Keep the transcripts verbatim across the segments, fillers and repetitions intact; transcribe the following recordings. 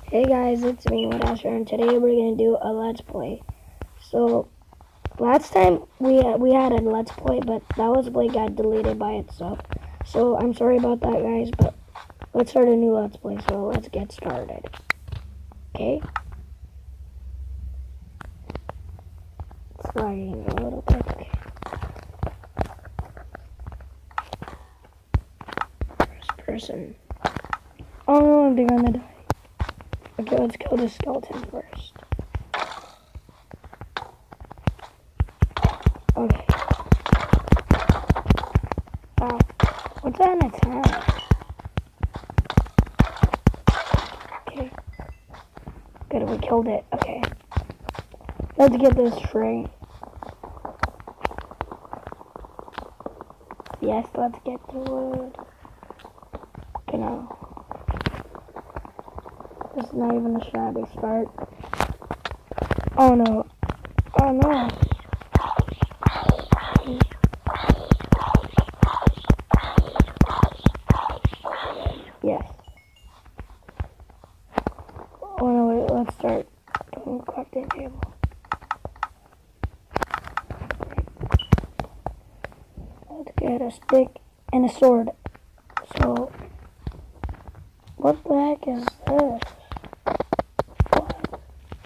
Hey guys, it's me, Wadasher, and today we're gonna do a let's play. So last time we had, we had a let's play, but that let's play got deleted by itself. So I'm sorry about that, guys. But let's start a new let's play. So let's get started. Okay. It's lagging a little bit. Okay. First person. Oh no, I'm gonna die. Okay, let's kill the skeleton first. Okay. Wow. What's that an attack? Okay. Good, we killed it. Okay. Let's get this straight. Yes, let's get the wood. Okay, now. This is not even a shabby start. Oh no. Oh no. Yes. Oh no, wait, let's start doing the crafting table. Let's get a stick and a sword. So, what the heck is this? What?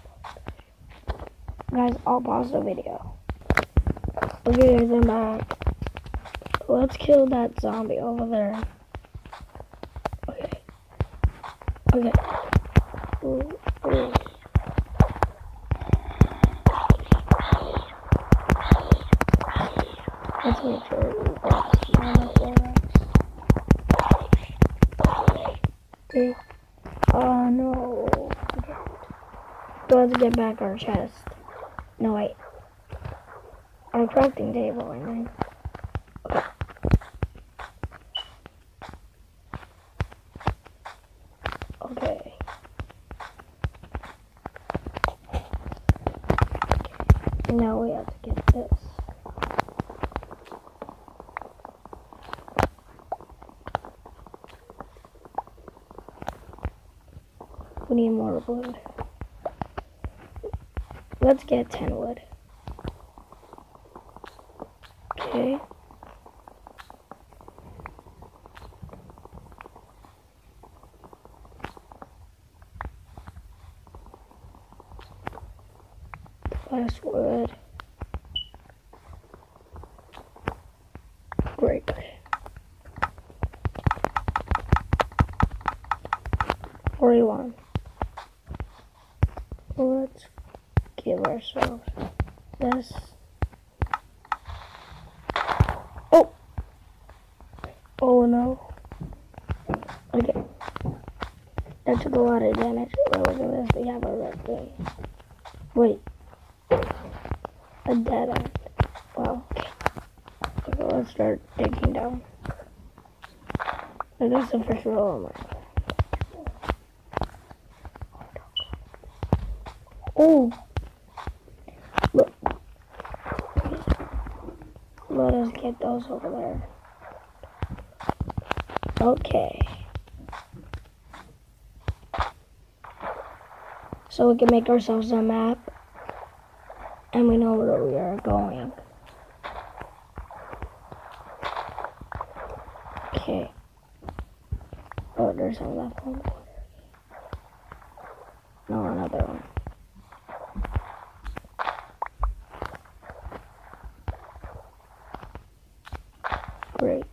Guys, I'll pause the video. Okay guys, I'm back. Let's kill that zombie over there. Okay. Okay. Ooh, ooh. Let's make sure we got small enough for us. Okay. Oh no. Okay. So let's get back our chest. No wait. Our crafting table, I mean. Okay. Okay. Now we have to get this. We need more wood. Let's get ten wood. Okay. Last wood. Great. forty-one. Let's give ourselves this. Oh! Oh no. Okay. That took a lot of damage. Well, look at this. We have a red thing. Wait. A dead end. Wow. Okay. Okay, let's start digging down. This is the first row. Oh! Look. Let us get those over there. Okay. So we can make ourselves a map. And we know where we are going. Okay. Oh, there's some left one. No, another one. Great.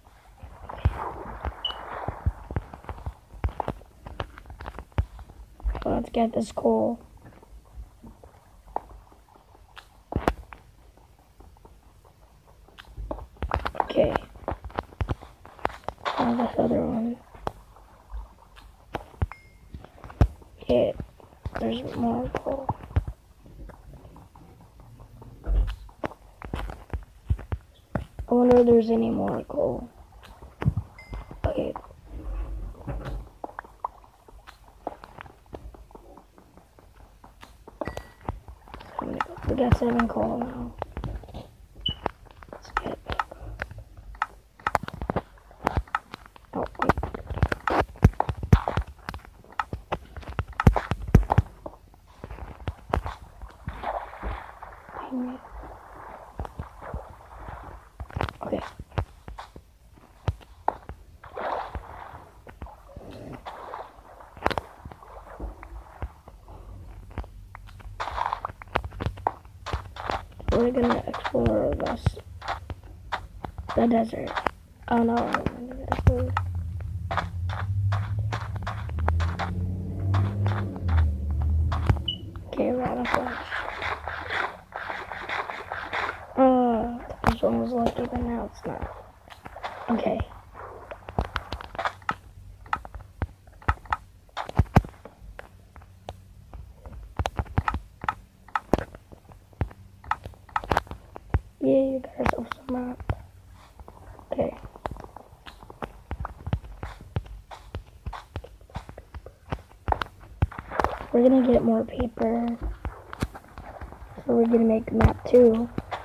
So let's get this coal. Okay. Now this other one. Okay. There's more coal. I wonder if there's any more coal. Okay. We got seven coal now. Let's get back. Oh, wait. we're gonna explore this, the desert. Oh no, I'm gonna explore. Okay, we're out of flash. Uh, this one was lucky, but now it's not. Okay. Yeah, you got yourself some map. Okay. We're gonna get more paper. So we're gonna make map two.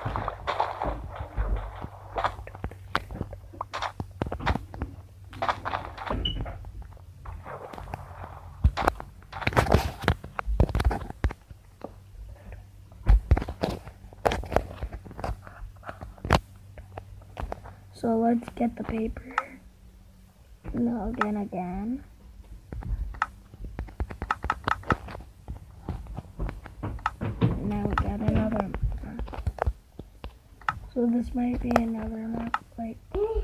So let's get the paper. No, again, again. Now we got another map. So this might be another map, like.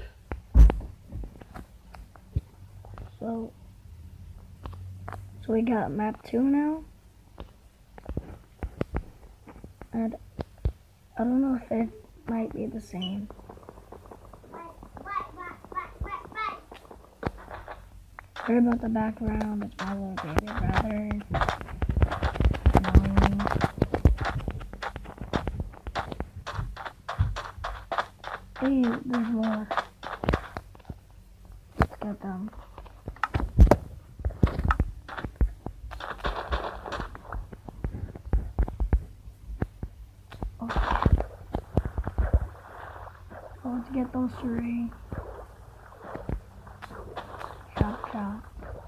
So, so we got map two now. And I don't know if it might be the same. Sorry about the background, it's my little baby brother. No. Hey, there's more. Let's get them. Okay. So let's get those three. Chop, chop.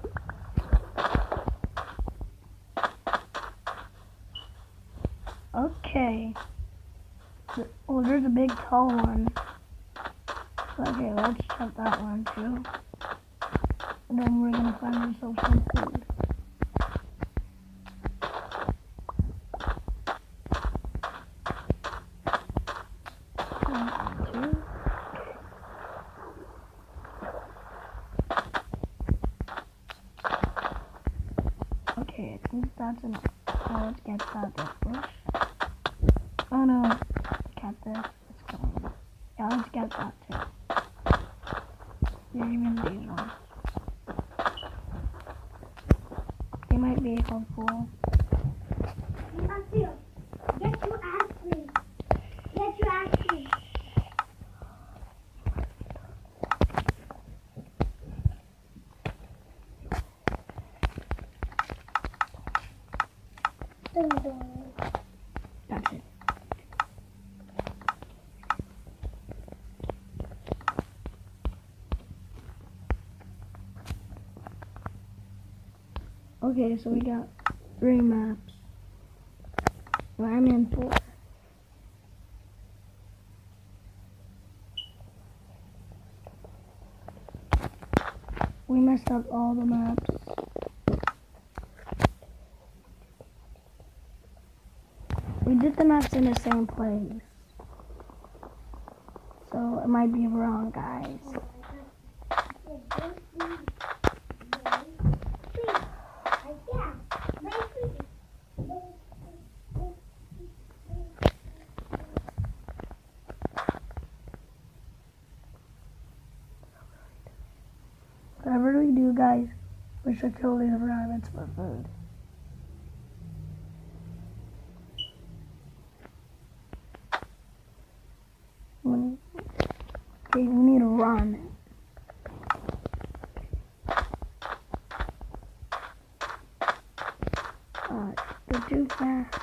Okay. Oh, there's a big tall one. Okay, let's chop that one too. And then we're gonna find ourselves some food. One, two. Okay, I think that's enough. Now let's get that bush. Oh no, cactus. Let's go. Yeah, let's get that too. Yeah, even these ones. They might be helpful. Matthew, get to ask me. Get to ask me. That's it. Okay, so we got three maps. Well, I'm in four. We messed up all the maps. We did the maps in the same place. So it might be wrong, guys. Whatever we do, guys, we should kill these rabbits for food. We- Okay, we need to run. Uh, they're too fast.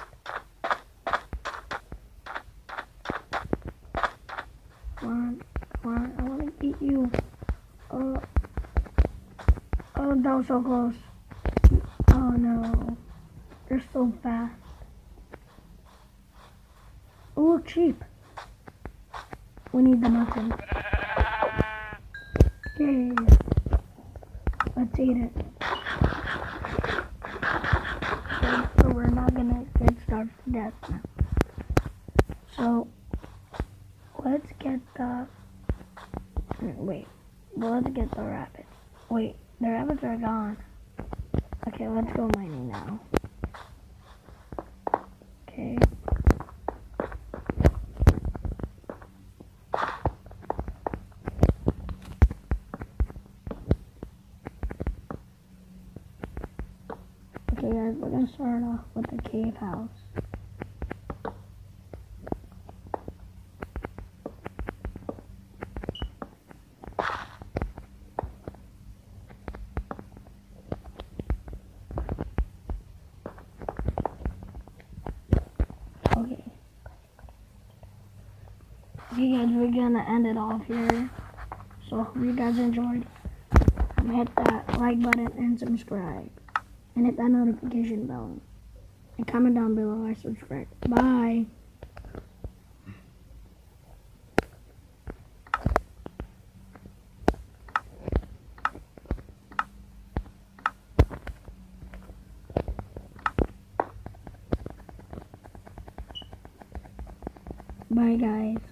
Come on, come on, I want to eat you. Oh, oh, that was so close. Oh no, they're so fast. Oh, look, sheep. We need the mutton. Yay. Let's eat it. Okay, so we're not gonna get starved to death now. So let's get the wait. Well, let's get the rabbit. Wait, the rabbits are gone. Okay, let's go mining now. Okay. Okay guys, we're gonna start off with the cave house. Okay. Okay guys, we're gonna end it off here. So hope you guys enjoyed. Um, hit that like button and subscribe. And hit that notification bell. And comment down below I subscribe. Bye. Bye guys.